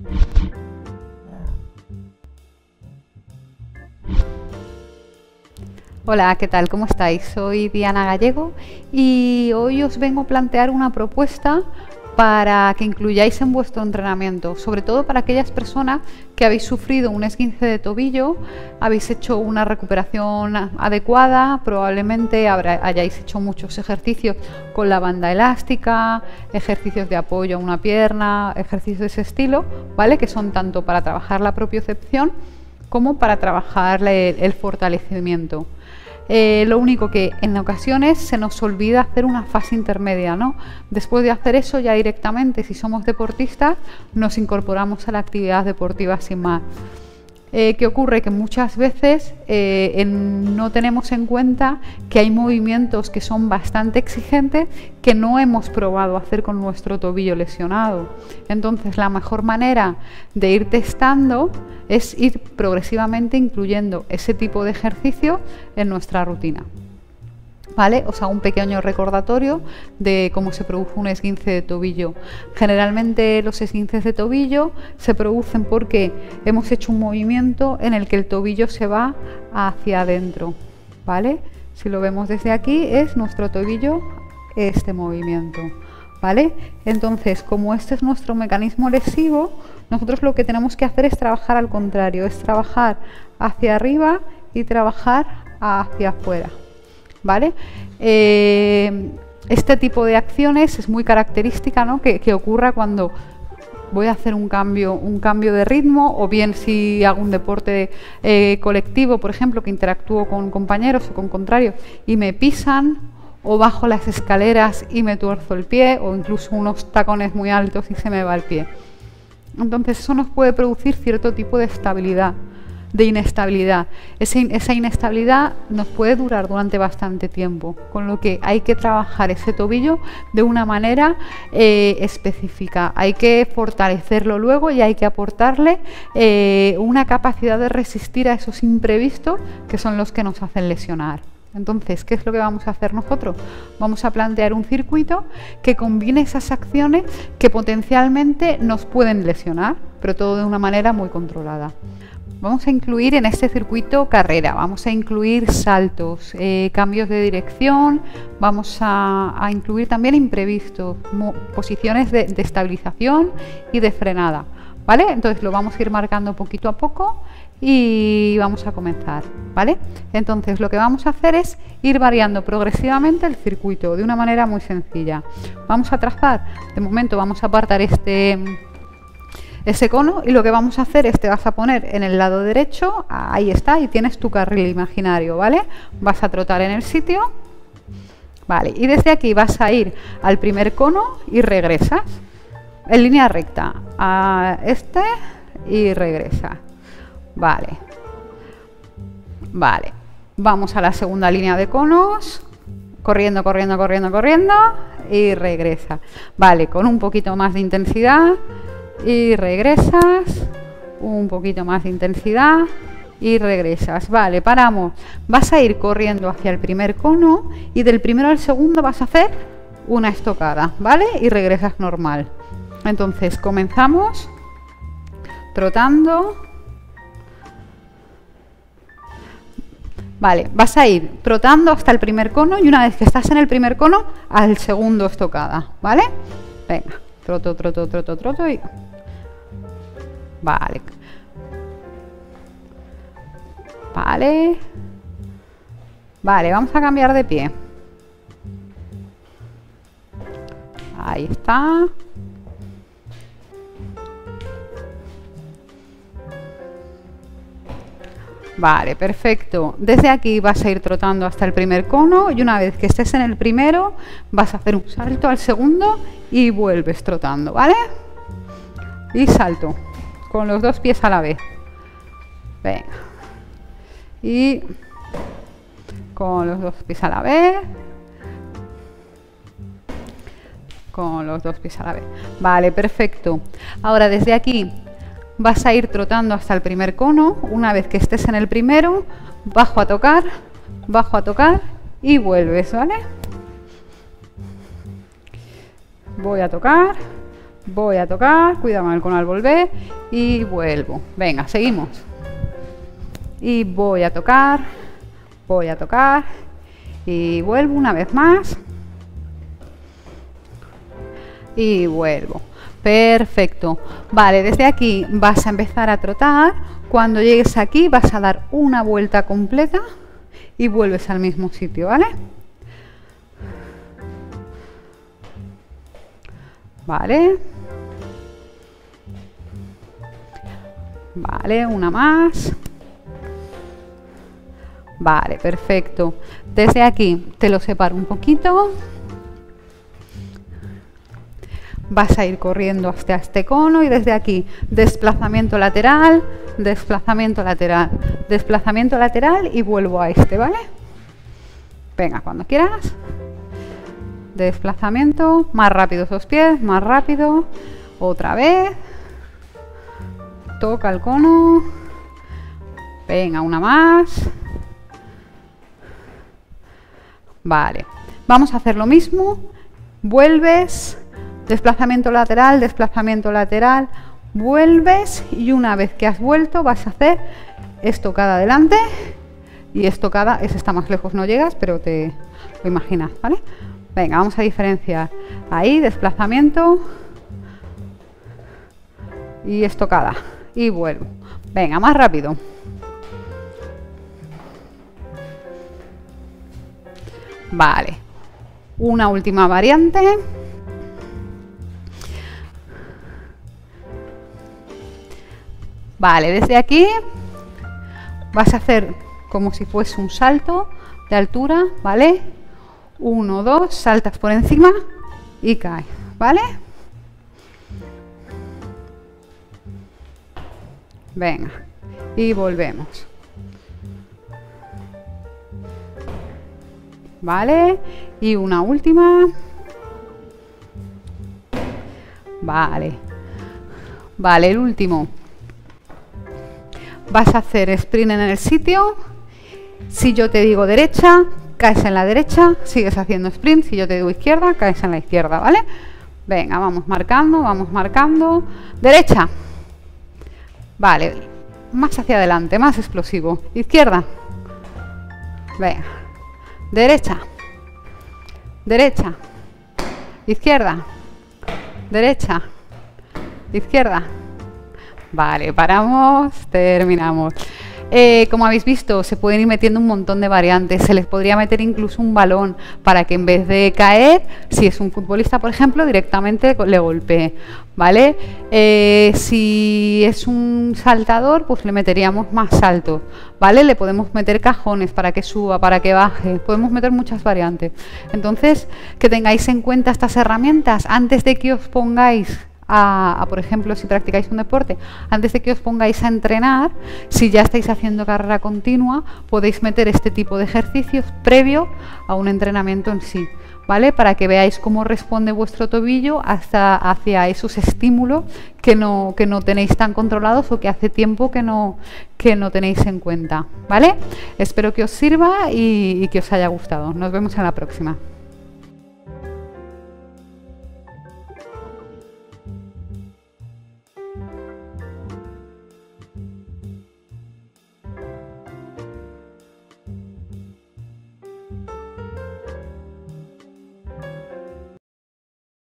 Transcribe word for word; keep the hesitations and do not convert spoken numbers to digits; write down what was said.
Hola, ¿qué tal? ¿Cómo estáis? Soy Diana Gallego y hoy os vengo a plantear una propuesta para que incluyáis en vuestro entrenamiento, sobre todo para aquellas personas que habéis sufrido un esguince de tobillo, habéis hecho una recuperación adecuada, probablemente habrá, hayáis hecho muchos ejercicios con la banda elástica, ejercicios de apoyo a una pierna, ejercicios de ese estilo, ¿vale? Que son tanto para trabajar la propiocepción como para trabajar el, el fortalecimiento. Eh, lo único que en ocasiones se nos olvida hacer una fase intermedia, ¿no? Después de hacer eso, ya directamente, si somos deportistas, nos incorporamos a la actividad deportiva sin más. Eh, ¿Qué ocurre? Que muchas veces eh, en, no tenemos en cuenta que hay movimientos que son bastante exigentes que no hemos probado hacer con nuestro tobillo lesionado. Entonces, la mejor manera de ir testando es ir progresivamente incluyendo ese tipo de ejercicio en nuestra rutina. ¿Vale? Os hago un pequeño recordatorio de cómo se produce un esguince de tobillo. Generalmente los esguinces de tobillo se producen porque hemos hecho un movimiento en el que el tobillo se va hacia adentro, ¿vale? Si lo vemos desde aquí, es nuestro tobillo este movimiento, ¿vale? Entonces, como este es nuestro mecanismo lesivo, nosotros lo que tenemos que hacer es trabajar al contrario, es trabajar hacia arriba y trabajar hacia afuera. ¿Vale? Eh, este tipo de acciones es muy característica, ¿no? que, que ocurra cuando voy a hacer un cambio, un cambio de ritmo, o bien si hago un deporte eh, colectivo, por ejemplo, que interactúo con compañeros o con contrarios y me pisan, o bajo las escaleras y me tuerzo el pie, o incluso unos tacones muy altos y se me va el pie. Entonces eso nos puede producir cierto tipo de estabilidad, de inestabilidad. Ese, esa inestabilidad nos puede durar durante bastante tiempo, con lo que hay que trabajar ese tobillo de una manera eh, específica. Hay que fortalecerlo luego y hay que aportarle eh, una capacidad de resistir a esos imprevistos que son los que nos hacen lesionar. Entonces, ¿qué es lo que vamos a hacer nosotros? Vamos a plantear un circuito que combine esas acciones que potencialmente nos pueden lesionar, pero todo de una manera muy controlada. Vamos a incluir en este circuito carrera, vamos a incluir saltos, eh, cambios de dirección, vamos a, a incluir también imprevistos, posiciones de, de estabilización y de frenada, ¿vale? Entonces lo vamos a ir marcando poquito a poco y vamos a comenzar, ¿vale? Entonces lo que vamos a hacer es ir variando progresivamente el circuito de una manera muy sencilla. Vamos a trazar, de momento vamos a apartar este... ese cono y lo que vamos a hacer es te vas a poner en el lado derecho, ahí está, y tienes tu carril imaginario, ¿vale? Vas a trotar en el sitio, vale, y desde aquí vas a ir al primer cono y regresas en línea recta a este y regresas, vale, vale, vamos a la segunda línea de conos, corriendo, corriendo, corriendo, corriendo y regresa, vale, con un poquito más de intensidad. Y regresas, un poquito más de intensidad y regresas. Vale, paramos. Vas a ir corriendo hacia el primer cono y del primero al segundo vas a hacer una estocada, ¿vale? Y regresas normal. Entonces comenzamos trotando. Vale, vas a ir trotando hasta el primer cono y una vez que estás en el primer cono, al segundo estocada, ¿vale? Venga, troto, troto, troto, troto y... Vale. Vale. Vale, vamos a cambiar de pie. Ahí está. Vale, perfecto. Desde aquí vas a ir trotando hasta el primer cono y una vez que estés en el primero vas a hacer un salto al segundo y vuelves trotando, ¿vale? Y salto con los dos pies a la vez. Venga. Y con los dos pies a la vez. Con los dos pies a la vez. Vale, perfecto. Ahora desde aquí vas a ir trotando hasta el primer cono. Una vez que estés en el primero, bajo a tocar, bajo a tocar y vuelves, ¿vale? Voy a tocar, voy a tocar, cuidado con el cono al volver y vuelvo. Venga, seguimos. Y voy a tocar, voy a tocar y vuelvo una vez más. Y vuelvo. Perfecto. Vale, desde aquí vas a empezar a trotar. Cuando llegues aquí vas a dar una vuelta completa y vuelves al mismo sitio, ¿vale? Vale. Vale, una más. Vale, perfecto. Desde aquí te lo separo un poquito. Vas a ir corriendo hasta este cono y desde aquí desplazamiento lateral, desplazamiento lateral, desplazamiento lateral y vuelvo a este, ¿vale? Venga, cuando quieras. Desplazamiento, más rápido esos pies, más rápido. Otra vez. Toca el cono. Venga, una más. Vale. Vamos a hacer lo mismo. Vuelves. Desplazamiento lateral, desplazamiento lateral. Vuelves y una vez que has vuelto vas a hacer estocada adelante. Y estocada, ese está más lejos, no llegas, pero te lo imaginas, ¿vale? Venga, vamos a diferenciar. Ahí, desplazamiento. Y estocada. Y vuelvo. Venga, más rápido. Vale. Una última variante. Vale, desde aquí vas a hacer como si fuese un salto de altura, ¿vale? Uno, dos, saltas por encima y caes, ¿vale? Venga, y volvemos. Vale, y una última. Vale. Vale, el último. Vas a hacer sprint en el sitio. Si yo te digo derecha, caes en la derecha, sigues haciendo sprint. Si yo te digo izquierda, caes en la izquierda, ¿vale? Venga, vamos marcando, vamos marcando. Derecha. Vale, más hacia adelante, más explosivo. Izquierda. Venga. Derecha. Derecha. Izquierda. Derecha. Izquierda. Vale, paramos, terminamos. Eh, como habéis visto, se pueden ir metiendo un montón de variantes. Se les podría meter incluso un balón para que en vez de caer, si es un futbolista, por ejemplo, directamente le golpee, ¿vale? Eh, si es un saltador, pues le meteríamos más saltos, ¿vale? Le podemos meter cajones para que suba, para que baje. Podemos meter muchas variantes. Entonces, que tengáis en cuenta estas herramientas antes de que os pongáis A, a, por ejemplo, si practicáis un deporte, antes de que os pongáis a entrenar, si ya estáis haciendo carrera continua, podéis meter este tipo de ejercicios previo a un entrenamiento en sí, ¿vale? Para que veáis cómo responde vuestro tobillo hasta hacia esos estímulos que no, que no tenéis tan controlados o que hace tiempo que no, que no tenéis en cuenta, ¿vale? Espero que os sirva y, y que os haya gustado. Nos vemos en la próxima.